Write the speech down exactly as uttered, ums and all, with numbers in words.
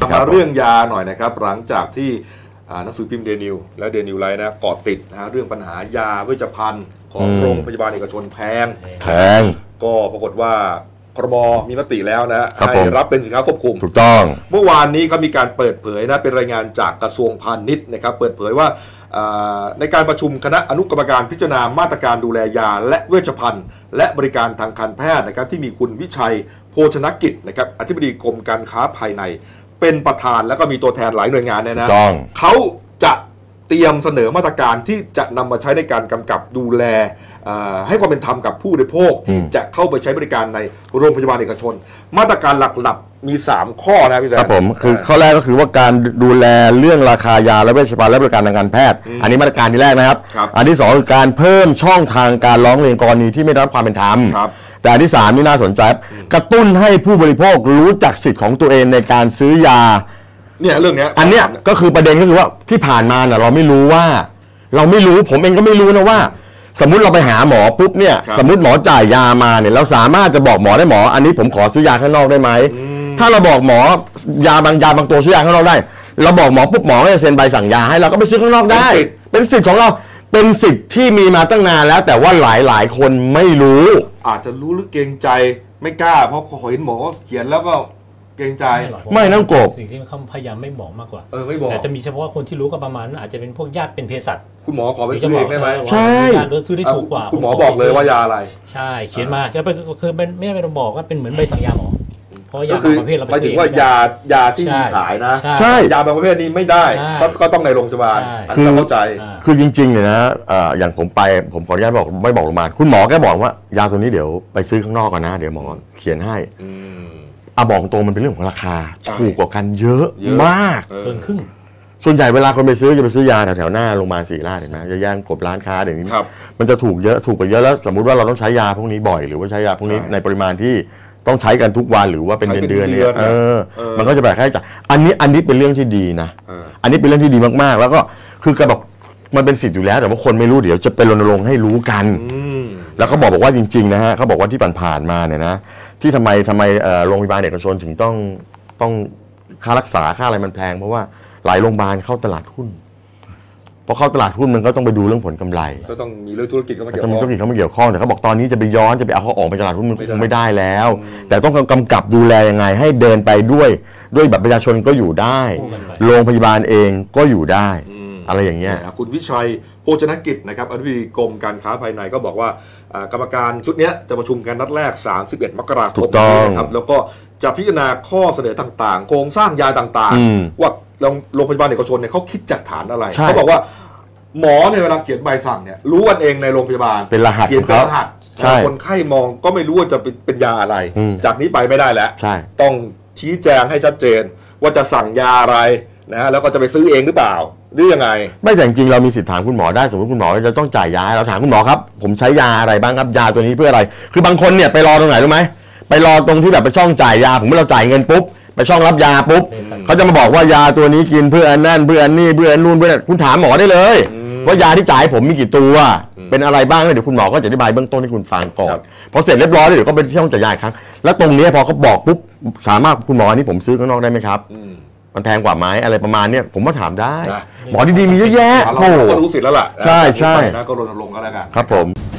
มาเรื่องยาหน่อยนะครับหลังจากที่หนังสือพิมพ์เดนิวและเดนิวไลท์นะเกาะติดนะเรื่องปัญหายาเวชภัณฑ์ของโรงพยาบาลเอกชนแพงแพงก็ปรากฏว่าครม.มีมติแล้วนะให้รับเป็นสินค้าควบคุมถูกต้องเมื่อวานนี้เขามีการเปิดเผยนะเป็นรายงานจากกระทรวงพาณิชย์นะครับเปิดเผยว่าในการประชุมคณะอนุกรรมการพิจารณามาตรการดูแลยาและเวชภัณฑ์และบริการทางการแพทย์นะครับที่มีคุณวิชัยโภชนกิจนะครับอธิบดีกรมการค้าภายในเป็นประธานแล้วก็มีตัวแทนหลายหน่วยงานเนี่ยนะเขาจะเตรียมเสนอมาตรการที่จะนำมาใช้ในการกำกับดูแลให้ความเป็นธรรมกับผู้บริโภคที่จะเข้าไปใช้บริการในโรงพยาบาลเอกชนมาตรการหลักๆมีสามข้อนะพี่แซมครับผมคือข้อแรกก็คือว่าการดูแลเรื่องราคายาและเวชภัณฑ์และบริการทางการแพทย์อันนี้มาตรการที่แรกนะครับอันที่สองคือการเพิ่มช่องทางการร้องเรียนกรณีที่ไม่ได้รับความเป็นธรรมแต่อันที่สามนี่น่าสนใจกระตุ้นให้ผู้บริโภครู้จักสิทธิ์ของตัวเองในการซื้อยาเนี่ยเรื่องนี้อันเนี้ยก็คือประเด็นก็คือว่าที่ผ่านมาเนี่ยเราไม่รู้ว่าเราไม่รู้ผมเองก็ไม่รู้นะว่าสมมุติเราไปหาหมอปุ๊บเนี่ยสมมุติหมอจ่ายยามาเนี่ยเราสามารถจะบอกหมอได้หมออันนี้ผมขอซื้อยาข้างนอกได้ไหมถ้าเราบอกหมอยาบางยาบางตัวซื้อยาข้างนอกได้เราบอกหมอปุ๊บหมอก็จะเซ็นใบสั่งยาให้เราก็ไปซื้อข้างนอกได้เป็นสิทธิ์ของเราเป็นสิทธิ์ที่มีมาตั้งนานแล้วแต่ว่าหลายหลายคนไม่รู้อาจจะรู้หรือเกรงใจไม่กล้าเพราะเห็นหมอเขียนแล้วก็เกรงใจไม่น้ำกบสิ่งที่เขาพยายามไม่บอกมากกว่าเออไม่บอกแต่จะมีเฉพาะคนที่รู้ก็ประมาณอาจจะเป็นพวกญาติเป็นเภสัชคุณหมอขอไปซื้อเองได้ไหมใช่ซื้อได้ถูกกว่าคุณหมอบอกเลยว่ายาอะไรใช่เขียนมาคือคือไม่ไม่ต้องบอกว่าเป็นเหมือนใบสั่งยาหมอเพราะยาประเภทเราไปซื้อว่ายายาที่มีขายนะใช่ยาบางประเภทนี้ไม่ได้ก็ต้องในโรงพยาบาลคือเข้าใจคือจริงๆเนี่ยนะอย่างผมไปผมขออนุญาตบอกไม่บอกโรงพยาบาลคุณหมอแค่บอกว่ายาตัวนี้เดี๋ยวไปซื้อข้างนอกก่อนนะเดี๋ยวหมอเขียนให้อ่ะบอกตรงมันเป็นเรื่องของราคาถูกกว่ากันเยอะมากเกินครึ่งส่วนใหญ่เวลาคนไปซื้อจะไปซื้อยาแถวๆหน้าโรงพยาบาลศรีราชเห็นไหมจะย่างกบร้านค้าเดี๋ยวนี้มันจะถูกเยอะถูกกว่าเยอะแล้วสมมุติว่าเราต้องใช้ยาพวกนี้บ่อยหรือว่าใช้ยาพวกนี้ในปริมาณที่ต้องใช้กันทุกวันหรือว่าเป็นเดือนๆเนี่ยเออมันก็จะแบกให้จ่ายอันนี้อันนี้เป็นเรื่องที่ดีนะอันนี้เป็นเรื่องที่ดีมากๆแล้วก็คือกระบอกมันเป็นสิทธิ์อยู่แล้วแต่ว่าคนไม่รู้เดี๋ยวจะไปรณรงค์ให้รู้กันแล้วเขาบอกบอกว่าจริงๆนะฮะเขาบอกว่าที่ผ่านๆมาเนี่ยนะที่ทำไมทำไมโรงพยาบาลเอกชนถึงต้องต้องค่ารักษาค่าอะไรมันแพงเพราะว่าหลายโรงพยาบาลเข้าตลาดหุ้นพอเข้าตลาดหุ้นมันก็ต้องไปดูเรื่องผลกำไรก็ต้องมีเรื่องธุรกิจเข้ามาเกี่ยวข้องมีธุรกิจเข้ามาเกี่ยวข้องแต่เขาบอกตอนนี้จะไปย้อนจะไปเอาเขาออกไปตลาดหุ้นมันคงไม่ได้แล้วแต่ต้องกำกับดูแลยังไงให้เดินไปด้วยด้วยแบบประชาชนก็อยู่ได้โรงพยาบาลเองก็อยู่ได้อะไรอย่างเงี้ยคุณวิชัยโภชนกิจนะครับอธิบดีกรมการค้าภายในก็บอกว่ากรรมการชุดนี้จะประชุมกันนัดแรกสามสิบเอ็ดมกราคมนี้นะครับแล้วก็จะพิจารณาข้อเสนอต่างๆโครงสร้างยาต่างๆว่าโรงพยาบาลเอกชนเนี่ยเขาคิดจากฐานอะไรเขาบอกว่าหมอเนี่ยเวลาเขียนใบสั่งเนี่ยรู้กันเองในโรงพยาบาลเป็นรหัสเขียนเป็นรหัสคนไข้มองก็ไม่รู้ว่าจะเป็นยาอะไรจากนี้ไปไม่ได้แล้วต้องชี้แจงให้ชัดเจนว่าจะสั่งยาอะไรนะแล้วก็จะไปซื้อเองหรือเปล่าหรือยังไงไม่แต่จริงเรามีสิทธิ์ถามคุณหมอได้สมมติคุณหมอจะต้องจ่ายยาเราถามคุณหมอครับผมใช้ยาอะไรบ้างครับยาตัวนี้เพื่ออะไรคือบางคนเนี่ยไปรอตรงไหนรู้ไหมไปรอตรงที่แบบไปช่องจ่ายยาผมเมื่อเราจ่ายเงินปุ๊บไปช่องรับยาปุ๊บเขาจะมาบอกว่ายาตัวนี้กินเพื่ออันนั่นเพื่ออันนี้เพื่ออันนู่นเพื่อคุณถามหมอได้เลยว่ายาที่จ่ายผมมีกี่ตัวเป็นอะไรบ้างเดี๋ยวคุณหมอก็จะอธิบายเบื้องต้นให้คุณฟังก่อนพอเสร็จเรียบร้อยเดี๋ยวก็ไปช่องจ่ายยาอีกครั้งแล้วตรงนี้พอเขาบอกปุ๊บสามารถคุณหมออันนี้ผมซื้อข้างนอกได้ไหมครับมันแพงกว่าไหมอะไรประมาณนี้ผมก็ถามได้หมอดีๆมีเยอะแยะเราก็รู้สิทธิ์แล้วล่ะใช่ใช่ก็รณรงค์กันแล้วกันครับผม